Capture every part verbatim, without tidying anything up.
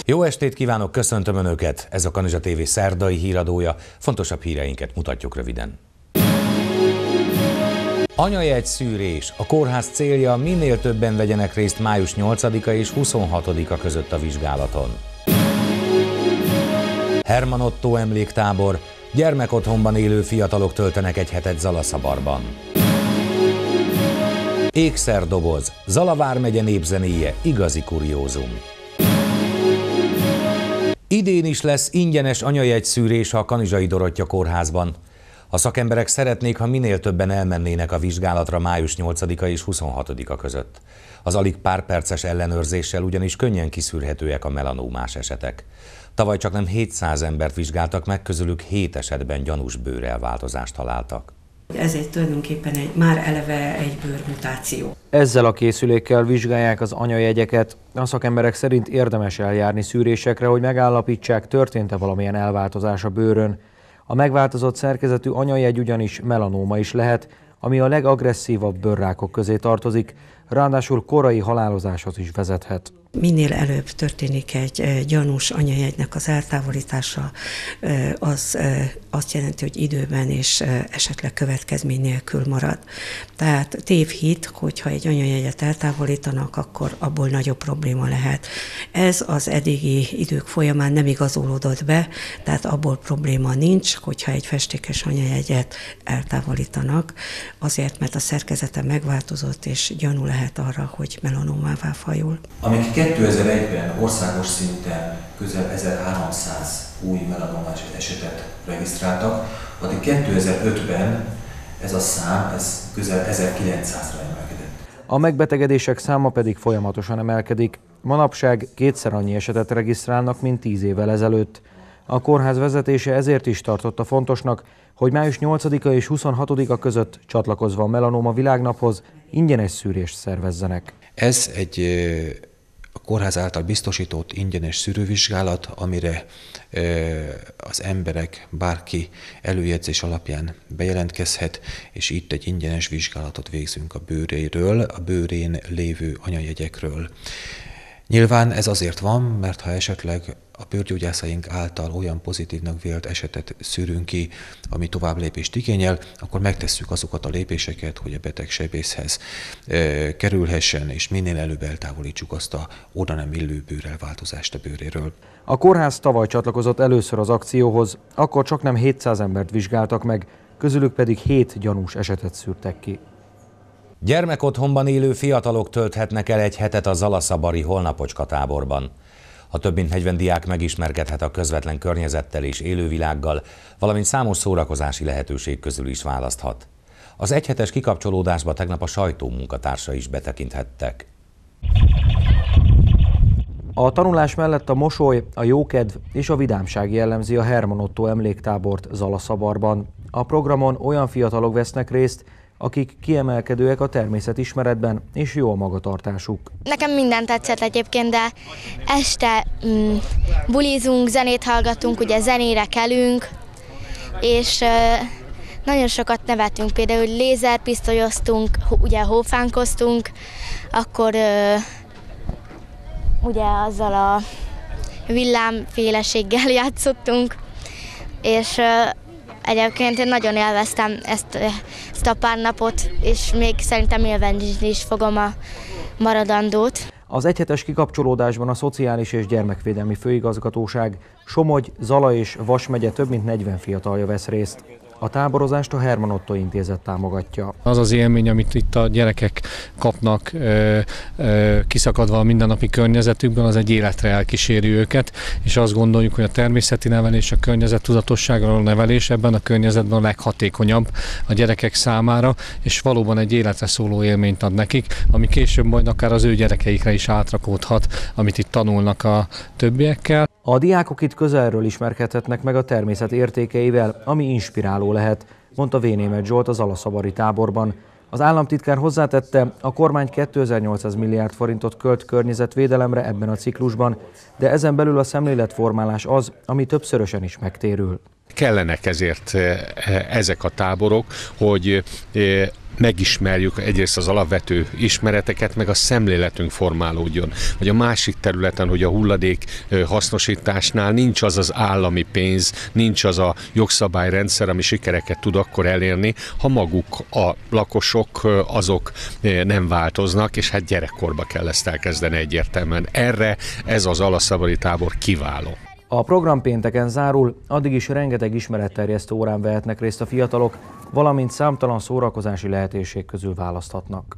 Jó estét kívánok, köszöntöm Önöket! Ez a Kanizsa té vé szerdai híradója, fontosabb híreinket mutatjuk röviden. Anyajegy szűrés. A kórház célja, minél többen vegyenek részt május nyolcadika és huszonhatodika között a vizsgálaton. Herman Ottó emléktábor. Gyermekotthonban élő fiatalok töltenek egy hetet Zalaszabarban. Ékszerdoboz. Zala vármegye népzenéje, igazi kuriózum. Idén is lesz ingyenes anyajegyszűrés a Kanizsai Dorottya kórházban. A szakemberek szeretnék, ha minél többen elmennének a vizsgálatra május nyolcadika és huszonhatodika között. Az alig pár perces ellenőrzéssel ugyanis könnyen kiszűrhetőek a melanómás esetek. Tavaly csaknem hétszáz embert vizsgáltak meg, közülük hét esetben gyanús bőrelváltozást találtak. Ez egy tulajdonképpen egy, már eleve egy bőrmutáció. Ezzel a készülékkel vizsgálják az anyajegyeket. A szakemberek szerint érdemes eljárni szűrésekre, hogy megállapítsák, történt-e valamilyen elváltozás a bőrön. A megváltozott szerkezetű anyajegy ugyanis melanóma is lehet, ami a legagresszívabb bőrrákok közé tartozik, ráadásul korai halálozáshoz is vezethet. Minél előbb történik egy gyanús anyajegynek az eltávolítása, az azt jelenti, hogy időben és esetleg következmény nélkül marad. Tehát tévhit, hogyha egy anyajegyet eltávolítanak, akkor abból nagyobb probléma lehet. Ez az eddigi idők folyamán nem igazolódott be, tehát abból probléma nincs, hogyha egy festékes anyajegyet eltávolítanak, azért, mert a szerkezete megváltozott, és gyanú lehet arra, hogy melanómává fajul. Amíg kétezer-egyben országos szinten közel ezerháromszáz új melanómás esetet regisztráltak, addig kétezer-ötben ez a szám ez közel ezerkilencszázra emelkedett. A megbetegedések száma pedig folyamatosan emelkedik. Manapság kétszer annyi esetet regisztrálnak, mint tíz évvel ezelőtt. A kórház vezetése ezért is tartotta fontosnak, hogy május nyolcadika és huszonhatodika között, csatlakozva a Melanóma Világnaphoz, ingyenes szűrést szervezzenek. Ez egy a kórház által biztosított ingyenes szűrővizsgálat, amire az emberek, bárki előjegyzés alapján bejelentkezhet, és itt egy ingyenes vizsgálatot végzünk a bőréről, a bőrén lévő anyajegyekről. Nyilván ez azért van, mert ha esetleg a bőrgyógyászaink által olyan pozitívnak vélt esetet szűrünk ki, ami tovább lépést igényel, akkor megtesszük azokat a lépéseket, hogy a beteg sebészhez e, kerülhessen, és minél előbb eltávolítsuk azt a oda nem illő bőrelváltozást a bőréről. A kórház tavaly csatlakozott először az akcióhoz, akkor csaknem hétszáz embert vizsgáltak meg, közülük pedig hét gyanús esetet szűrtek ki. Gyermekotthonban élő fiatalok tölthetnek el egy hetet a zalaszabari Holnapocska táborban. A több mint negyven diák megismerkedhet a közvetlen környezettel és élővilággal, valamint számos szórakozási lehetőség közül is választhat. Az egyhetes kikapcsolódásba tegnap a sajtó munkatársa is betekinthettek. A tanulás mellett a mosoly, a jókedv és a vidámság jellemzi a Herman Ottó emléktábort Zalaszabarban. A programon olyan fiatalok vesznek részt, akik kiemelkedőek a természetismeretben, és jó a magatartásuk. Nekem minden tetszett egyébként, de este mm, bulizunk, zenét hallgatunk, ugye zenére kelünk, és uh, nagyon sokat nevetünk, például lézerpisztolyoztunk, ugye hófánkoztunk, akkor uh, ugye azzal a villámféleséggel játszottunk, és uh, egyébként én nagyon élveztem ezt, ezt a pár napot, és még szerintem élvezni is fogom a maradandót. Az egyhetes kikapcsolódásban a Szociális és Gyermekvédelmi Főigazgatóság, Somogy, Zala és Vas megye több mint negyven fiatalja vesz részt. A táborozást a Herman Ottó Intézet támogatja. Az az élmény, amit itt a gyerekek kapnak ö, ö, kiszakadva a mindennapi környezetükben, az egy életre elkíséri őket, és azt gondoljuk, hogy a természeti nevelés, a környezettudatosságról nevelés ebben a környezetben a leghatékonyabb a gyerekek számára, és valóban egy életre szóló élményt ad nekik, ami később majd akár az ő gyerekeikre is átrakódhat, amit itt tanulnak a többiekkel. A diákok itt közelről ismerkedhetnek meg a természet értékeivel, ami inspiráló lehet, mondta Vénémet Zsolt az zalaszabari táborban. Az államtitkár hozzátette, a kormány kétezer-nyolcszáz milliárd forintot költ környezetvédelemre ebben a ciklusban, de ezen belül a szemléletformálás az, ami többszörösen is megtérül. Kellenek ezért ezek a táborok, hogy megismerjük egyrészt az alapvető ismereteket, meg a szemléletünk formálódjon. Vagy a másik területen, hogy a hulladék hasznosításnál nincs az az állami pénz, nincs az a jogszabályrendszer, ami sikereket tud akkor elérni, ha maguk a lakosok azok nem változnak, és hát gyerekkorba kell ezt elkezdeni egyértelműen. Erre ez az alaszabadi tábor kiváló. A program pénteken zárul, addig is rengeteg ismeretterjesztő órán vehetnek részt a fiatalok, valamint számtalan szórakozási lehetőség közül választhatnak.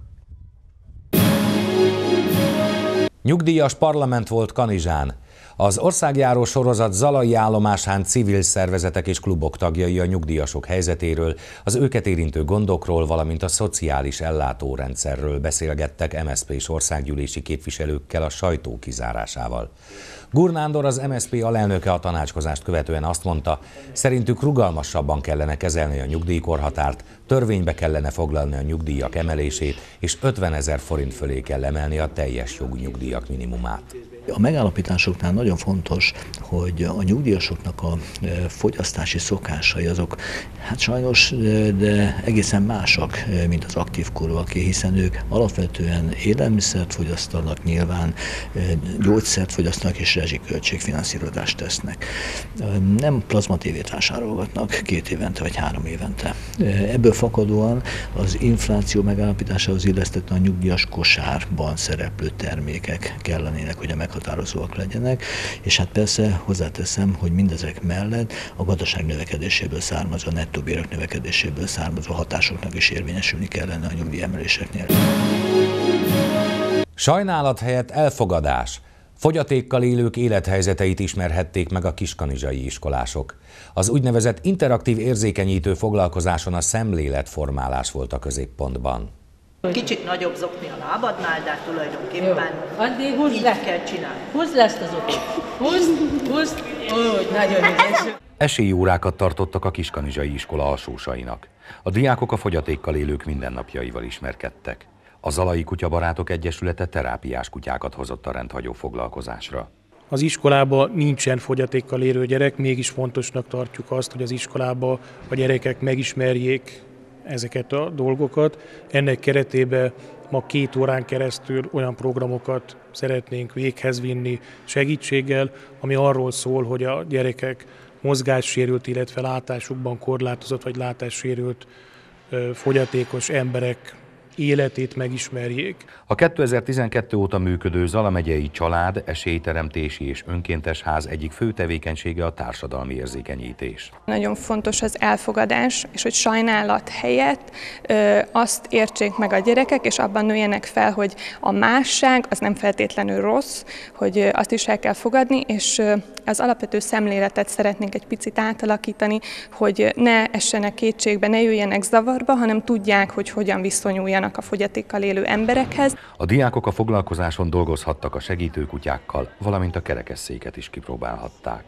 Nyugdíjas parlament volt Kanizsán. Az országjáró sorozat Zalai állomásán civil szervezetek és klubok tagjai a nyugdíjasok helyzetéről, az őket érintő gondokról, valamint a szociális ellátórendszerről beszélgettek em es zé pés országgyűlési képviselőkkel a sajtó kizárásával. Gur Nándor, az em es zé pé alelnöke a tanácskozást követően azt mondta, szerintük rugalmasabban kellene kezelni a nyugdíjkorhatárt, törvénybe kellene foglalni a nyugdíjak emelését, és ötvenezer forint fölé kell emelni a teljes jogú nyugdíjak minimumát. A megállapításoknál nagyon fontos, hogy a nyugdíjasoknak a fogyasztási szokásai azok, hát sajnos, de egészen másak, mint az aktív korúaké, hiszen ők alapvetően élelmiszert fogyasztanak, nyilván gyógyszert fogyasztanak és rezsiköltségfinanszírozást tesznek. Nem plazmatévét vásárolgatnak két évente vagy három évente. Ebből fakadóan az infláció megállapításához illesztett a nyugdíjas kosárban szereplő termékek kellenének, hogy a meghatározóak legyenek, és hát persze hozzáteszem, hogy mindezek mellett a gazdaság növekedéséből származó, a nettó bérek növekedéséből származó hatásoknak is érvényesülni kellene a nyugdíjemeléseknél. Sajnálat helyett elfogadás. Fogyatékkal élők élethelyzeteit ismerhették meg a kiskanizsai iskolások. Az úgynevezett interaktív érzékenyítő foglalkozáson a szemléletformálás volt a középpontban. Kicsit nagyobb zokni a lábadnál, de tulajdonképpen addig húzd így le. kell csinálni. Húzd le ezt az okot. Húzd, húzd. Úgy, nagyon ügyes. Esélyórákat tartottak a kiskanizsai iskola alsósainak. A diákok a fogyatékkal élők mindennapjaival ismerkedtek. A Zalai Kutyabarátok Egyesülete terápiás kutyákat hozott a rendhagyó foglalkozásra. Az iskolában nincsen fogyatékkal élő gyerek, mégis fontosnak tartjuk azt, hogy az iskolában a gyerekek megismerjék ezeket a dolgokat. Ennek keretében ma két órán keresztül olyan programokat szeretnénk véghez vinni segítséggel, ami arról szól, hogy a gyerekek mozgássérült, illetve látásukban korlátozott vagy látássérült fogyatékos emberek életét megismerjék. A kétezer-tizenkettő óta működő Zala megyei család, esélyteremtési és önkéntes ház egyik fő tevékenysége a társadalmi érzékenyítés. Nagyon fontos az elfogadás, és hogy sajnálat helyett ö, azt értsék meg a gyerekek, és abban nőjenek fel, hogy a másság az nem feltétlenül rossz, hogy ö, azt is el kell fogadni, és ö, az alapvető szemléletet szeretnénk egy picit átalakítani, hogy ne essenek kétségbe, ne jöjjenek zavarba, hanem tudják, hogy hogyan viszonyuljanak a fogyatékkal élő emberekhez. A diákok a foglalkozáson dolgozhattak a segítőkutyákkal, valamint a kerekesszéket is kipróbálhatták.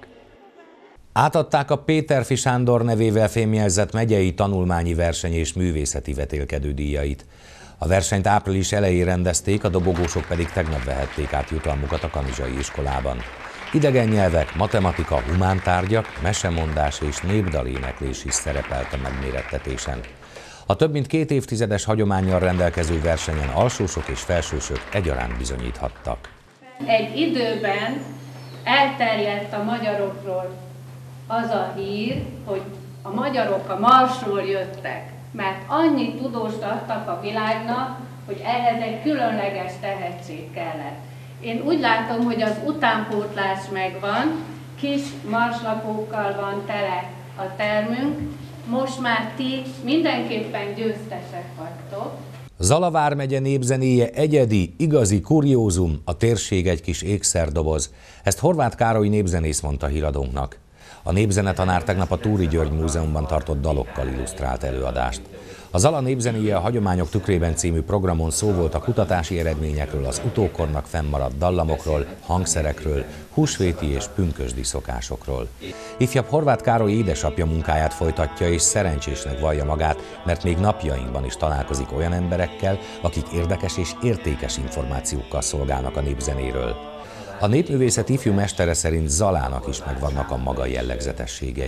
Átadták a Péterfi Sándor nevével fémjelzett megyei tanulmányi verseny és művészeti vetélkedő díjait. A versenyt április elején rendezték, a dobogósok pedig tegnap vehették át jutalmukat a kanizsai iskolában. Idegen nyelvek, matematika, humántárgyak, mesemondás és népdaléneklés is szerepelt a megmérettetésen. A több mint két évtizedes hagyománnyal rendelkező versenyen alsósok és felsősök egyaránt bizonyíthattak. Egy időben elterjedt a magyarokról az a hír, hogy a magyarok a Marsról jöttek, mert annyi tudóst adtak a világnak, hogy ehhez egy különleges tehetség kellett. Én úgy látom, hogy az utánpótlás megvan, kis marslapókkal van tele a termünk, most már ti mindenképpen győztesek vagytok. Zala vármegye népzenéje egyedi, igazi kuriózum, a térség egy kis ékszerdoboz. Ezt Horváth Károly népzenész mondta híradónknak. A népzenetanár tegnap a Túri György Múzeumban tartott dalokkal illusztrált előadást. A Zala népzenéje a hagyományok tükrében című programon szó volt a kutatási eredményekről, az utókornak fennmaradt dallamokról, hangszerekről, húsvéti és pünkösdi szokásokról. Ifjabb Horváth Károly édesapja munkáját folytatja és szerencsésnek vallja magát, mert még napjainkban is találkozik olyan emberekkel, akik érdekes és értékes információkkal szolgálnak a népzenéről. A népművészet ifjú mestere szerint Zalának is megvannak a maga jellegzetességei.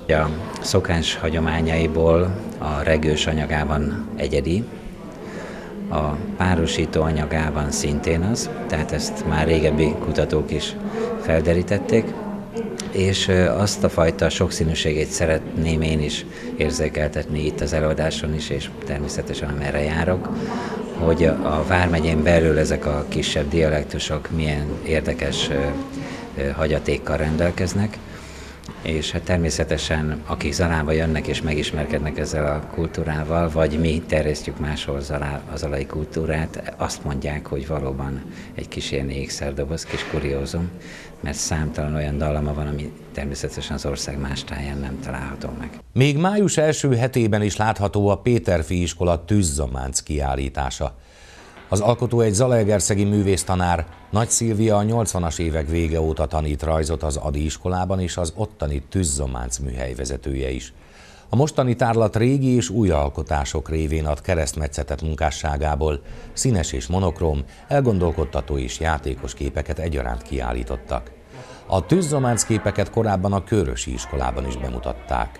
A szokás hagyományaiból a regős anyagában egyedi, a párosító anyagában szintén az, tehát ezt már régebbi kutatók is felderítették, és azt a fajta sokszínűségét szeretném én is érzékeltetni itt az előadáson is, és természetesen amerre járok, hogy a Vármegyén belül ezek a kisebb dialektusok milyen érdekes hagyatékkal rendelkeznek, és hát természetesen akik Zalába jönnek és megismerkednek ezzel a kultúrával, vagy mi terjesztjük máshol a zalai kultúrát, azt mondják, hogy valóban egy kis ilyen ékszerdoboz, kis kuriózum, mert számtalan olyan dallama van, ami természetesen az ország más táján nem található meg. Még május első hetében is látható a Péterfi iskola tűzzománc kiállítása. Az alkotó egy zalaegerszegi művésztanár, Nagy Szilvia a nyolcvanas évek vége óta tanít rajzot az Ady iskolában, és az ottani tűzzománc műhely vezetője is. A mostani tárlat régi és új alkotások révén ad keresztmetszetet munkásságából, színes és monokróm, elgondolkodtató és játékos képeket egyaránt kiállítottak. A tűzzománc képeket korábban a Körösi iskolában is bemutatták.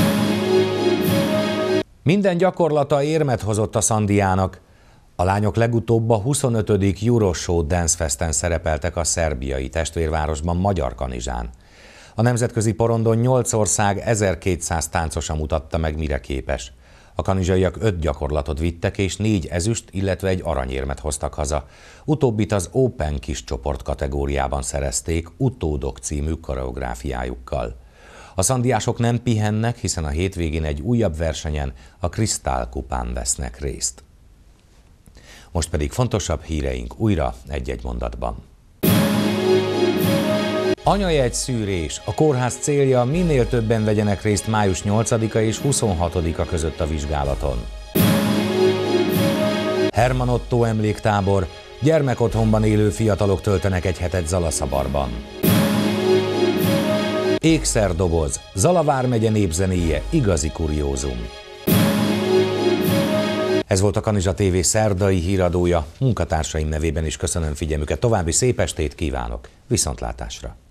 Minden gyakorlata érmet hozott a Szandiának. A lányok legutóbb a huszonötödik Euroshow Dance Festen szerepeltek a szerbiai testvérvárosban, Magyarkanizsán. A nemzetközi porondon nyolc ország ezerkétszáz táncosa mutatta meg, mire képes. A kanizsaiak öt gyakorlatot vittek, és négy ezüst, illetve egy aranyérmet hoztak haza. Utóbbit az Open kis csoport kategóriában szerezték Utódok című koreográfiájukkal. A szandiások nem pihennek, hiszen a hétvégén egy újabb versenyen, a Krisztál kupán vesznek részt. Most pedig fontosabb híreink újra egy-egy mondatban. Anyajegy szűrés. A kórház célja, minél többen vegyenek részt május nyolcadika és huszonhatodika között a vizsgálaton. Herman Otto emléktábor. Gyermekotthonban élő fiatalok töltenek egy hetet Zalaszabarban. Ékszerdoboz. Zala vármegye népzenéje, igazi kuriózum. Ez volt a Kanizsa té vé szerdai híradója. Munkatársaim nevében is köszönöm figyelmüket. További szép estét kívánok. Viszontlátásra!